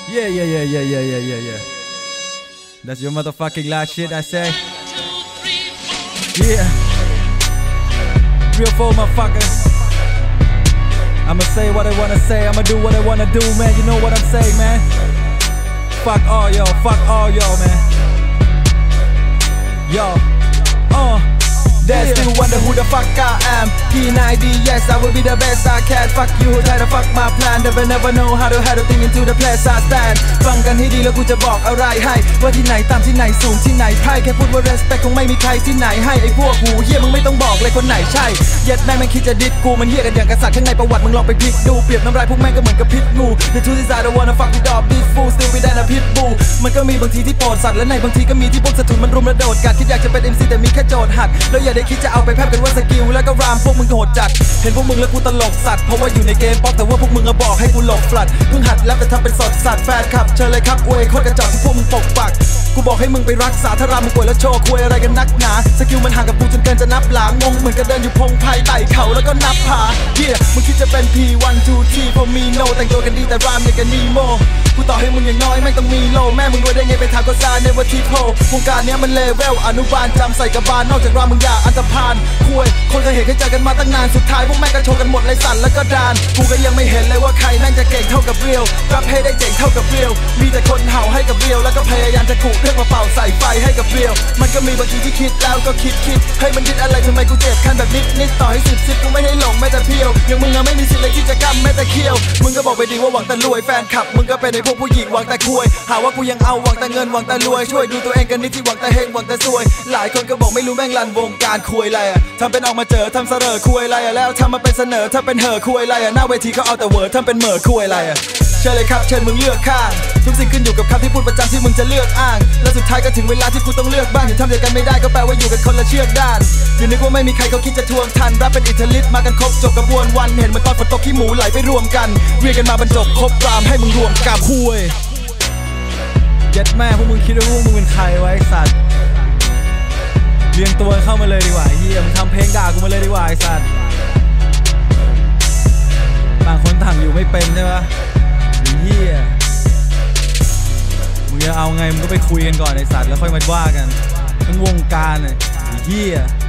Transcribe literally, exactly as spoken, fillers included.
Yeah, yeah, yeah, yeah, yeah, yeah, yeah, yeah. That's your motherfucking last shit, I say. Yeah. Real four motherfuckers. I'ma say what I wanna say, I'ma do what I wanna do, man. You know what I'm saying, man. Fuck all y'all, fuck all y'all, man. Yo, uh. They still wonder who the fuck I am. P nine D, yes, I will be the best I can. Fuck you, try to fuck my plan. Never never know how to how to think into the place I stand. ฟังกันให้ดีแล้วกูจะบอกอะไรให้ว่าที่ไหนต่ำที่ไหนสูงที่ไหนไพ่แค่พูดว่า respect คงไม่มีใครที่ไหนให้ไอ้พวกหูเหี้ยมึงไม่ต้องบอกเลยคนไหนใช่เย็ดแม่งมันคิดจะดิสกูมันเหี้ยกันอย่างกษัตริย์ข้างในประวัติมึงลองไปพลิกดูเปรียบน้ำลายพวกแม่งก็เหมือนกับพิษงู The truth is I don't wanna fuck with all these fools still be than a pit bull มันก็มีบางทีที่โปรดสัตว์และในบางทีก็มีที่พวกสะทุนมันรุมระโดดกัดคิดอยากจะเป็น เอ็ม ซี แต่มีแค่โจทย์หักแล้วอย่าได้คิดจะเอาไปแพร่ว่าสกิลแล้วก็รามพวกมึงโหดจัดเห็นพวกมึงแล้วกูตลกสัตว์เพราะว่าอยู่ในเกมป๊อปแต่ว่าพวกมึงอะบอกให้กูหลบฟลัดเพิ่งหัดแล้วแต่ทำเป็นสดสัตว์แฟนคลับเชิญเลยครับอวยโคตรกระจอกที่พวกมึงปกปักกูบอกให้มึงไปรักษาถ้ารามึงป่วยแล้วโชว์คุยอะไรกันนักหนาสกิลมันห่างกับกูจนเกินจะนับหลางงเหมือนกับเดินอยู่พงไพ่ไต่เขาแล้วก็นับผาเฮียมึงคิดจะเป็น พี วัน ทู ทรี พอมีโนแต่งตัวกันดีแต่รามอย่างกับนีโมกูต่อให้มึงอย่างน้อยไม่ต้องมีโลแม่มึงรวยได้ไงไปทางก็ซาเนว่าทีโพวงการเนี้ยมันเลเวลอนุบาลจำใส่กระบาลนอกจากรามมึงอย่าอันธพาลคุยคนเคยเห็นเคยเจอกันมาตั้งนานสุดท้ายพวกแม่งก็โชว์กันหมดเลยสั่นแล้วก็ดานกูก็ยังไม่เห็นเลยว่าใครแม่งจะเก่งเท่ากับเรียวรับให้ได้เจ๋งเท่ากับเรียวมีแต่คนเห่าให้กับเรียวแล้วก็พยายามจะขู่เครื่องมาเป่าใส่ไฟให้กับเรียวมันก็มีบางทีที่คิดแล้วก็คิดคิดให้มันคิดอะไรทำไมกูเจ็บคันแบบนิดนิดต่อให้สิบสิบกูไม่ให้หลงแม้แต่เพียวอย่างมึงอะไม่มีสิทธิ์เลยที่จะกำแม้แต่เคี้ยวมึงก็บอกไปดีว่าหวังแต่รวยแฟนคลับมึงก็เป็นไอ้พวกผู้หญิงหวังแต่คุยหาว่ากูยังเอาหวังแต่เงินหวังแต่รวยช่วยดูตัวเองกันนิดที่หวังแต่เฮงหวังแต่ซวยหลายคนก็บอกไม่รู้แม่งลันวงการคุยอะไรอะทำเป็นออกมาเจอทำเสรอคุยอะไรอะแล้วทำมาเป็นเสนอถ้าเป็นเหอคุยอะไรอะหน้าเวทีเขาเอาแต่เวอร์ทำเป็นเหม่อคุยอะไรอะเชิญเลยครับเชิญมึงเลือกข้างทุกสิ่งขึ้นอยู่กับคำที่พูดประจำที่มึงจะเลือกอ้างและสุดท้ายก็ถึงเวลาที่กูต้องเลือกบ้างอย่าทำเดียวกันไม่ได้ก็แปลว่าอยู่กันคนละเชือกด้านอย่านึกว่าไม่มีใครเขาคิดจะทวงทันรับเป็นอิทธิฤทธิ์มากันครบจบกระบวนวันเห็นมันตอนฝนตกขี้หมูไหลไปรวมกันเรียกกันมาบรรจบครบรามให้มึงรวมกับคุยเย็ดแม่พวกมึงคิดว่าพวกมึงเป็นใครไว้สัตว์เรียงตัวเข้ามาเลยดีกว่าเฮียมึงทำเพลงด่ากูมาเลยดีกว่าไอ้สัตว์ต่างคนต่างอยู่ไม่เป็นใช่ปะเฮียมึงจะเอาไงมึงก็ไปคุยกันก่อนไอ้สัตว์แล้วค่อยมาว่ากันทั้งวงการไอ้เฮีย